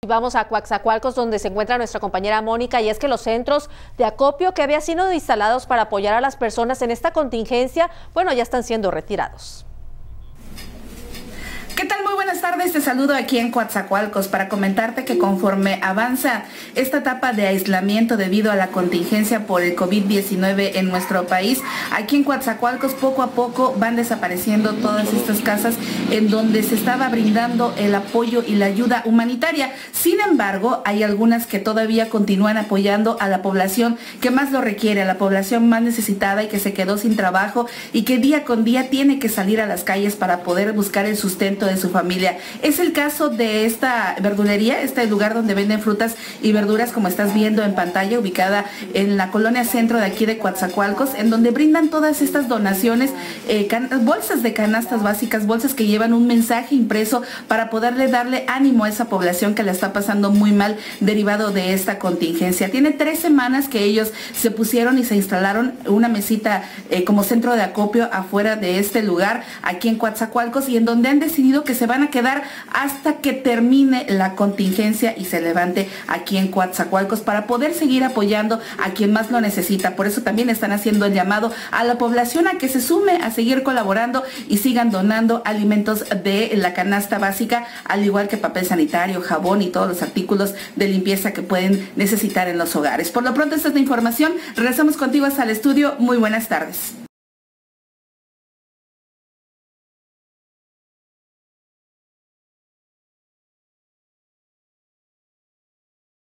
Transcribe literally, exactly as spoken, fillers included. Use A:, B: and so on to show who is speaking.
A: Vamos a Coatzacoalcos, donde se encuentra nuestra compañera Mónica, y es que los centros de acopio que habían sido instalados para apoyar a las personas en esta contingencia, bueno, ya están siendo retirados.
B: ¿Qué tal? Muy buenas tardes, te saludo aquí en Coatzacoalcos para comentarte que conforme avanza esta etapa de aislamiento debido a la contingencia por el COVID diecinueve en nuestro país, aquí en Coatzacoalcos poco a poco van desapareciendo todas estas casas en donde se estaba brindando el apoyo y la ayuda humanitaria. Sin embargo, hay algunas que todavía continúan apoyando a la población que más lo requiere, a la población más necesitada y que se quedó sin trabajo y que día con día tiene que salir a las calles para poder buscar el sustento de su familia. Es el caso de esta verdulería, este lugar donde venden frutas y verduras, como estás viendo en pantalla, ubicada en la colonia centro de aquí de Coatzacoalcos, en donde brindan todas estas donaciones, eh, bolsas de canastas básicas, bolsas que llevan un mensaje impreso para poderle darle ánimo a esa población que la está pasando muy mal derivado de esta contingencia. Tiene tres semanas que ellos se pusieron y se instalaron una mesita eh, como centro de acopio afuera de este lugar, aquí en Coatzacoalcos, y en donde han decidido que se van a quedar hasta que termine la contingencia y se levante aquí en Coatzacoalcos para poder seguir apoyando a quien más lo necesita. Por eso también están haciendo el llamado a la población a que se sume, a seguir colaborando y sigan donando alimentos de la canasta básica, al igual que papel sanitario, jabón y todos los artículos de limpieza que pueden necesitar en los hogares. Por lo pronto, esta es la información. Regresamos contigo hasta el estudio. Muy buenas tardes.